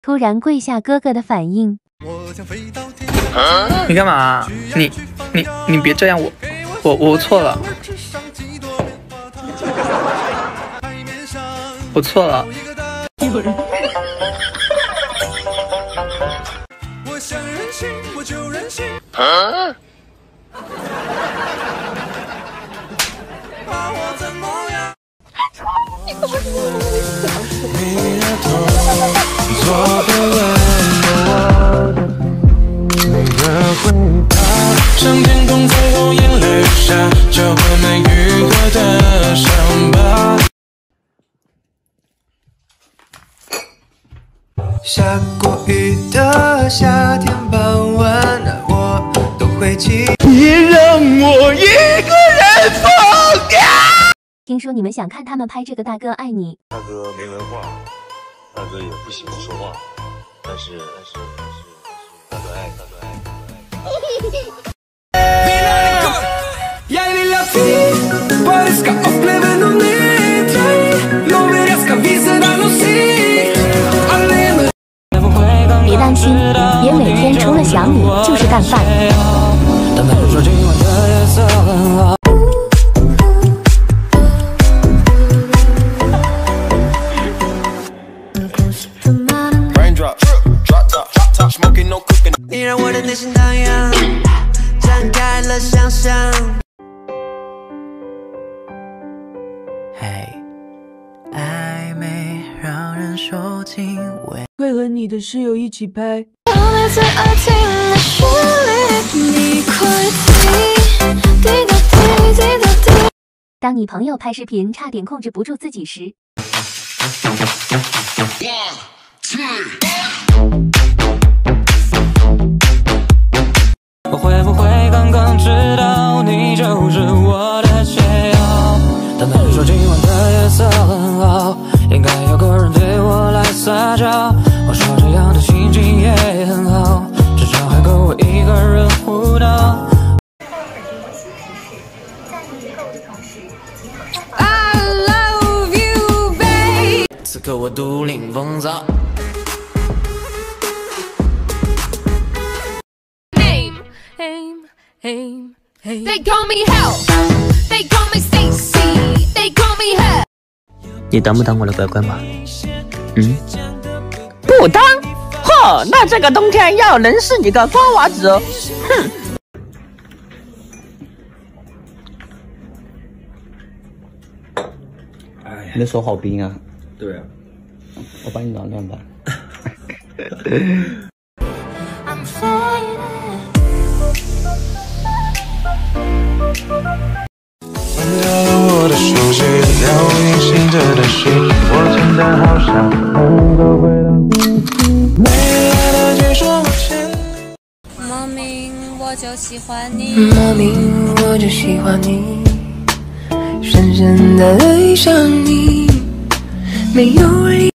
突然跪下哥哥的反应。 你干嘛？你别这样，我错了，我错了。有人。我想任性，我就任性。啊？把我怎么样？你怎么做不完的每个回答，像天空最后眼泪下，交换没愈合的伤疤。下过雨的夏天傍晚，我都会记。别让我一个人疯掉。 听说你们想看他们拍这个大哥爱你。 大哥没文化，大哥也不喜欢说话，但是大哥爱。 别担心，别每天除了想你就是干饭。 你让我的内心荡漾，展开了想象。 嘿，暧昧让人受尽委。 会和你的室友一起拍。 最爱听的旋律，你快滴滴答滴滴答滴。 当你朋友拍视频差点控制不住自己时。 我会不会刚刚知道你就是我的解药？他们说今晚的夜色很好，应该有个人对我来撒娇。我说这样的心情也很好，至少还够我一个人胡闹。I love you, babe。此刻我独领风骚。 They call me hell, they call me Stacy, they call me her。 你当不当我的乖乖妈？ 不当？呵，那这个冬天要能是你个瓜娃子，哼！ 你的手好冰啊！ 对啊， 我帮你暖暖吧。 我的手机，让我隐形着的心，我真的好想能够回到过去，没来得及说抱歉。 莫名我就喜欢你， 莫名我就喜欢你，深深的爱上你，没有理。